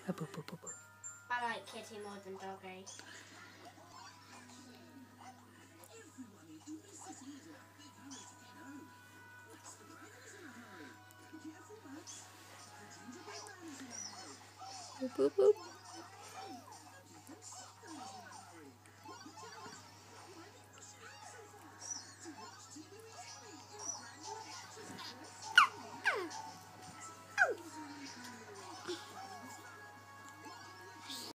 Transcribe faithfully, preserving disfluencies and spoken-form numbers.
A boop, boop, boop, boop. I like kitty more than doggy. Boop, boop, boop.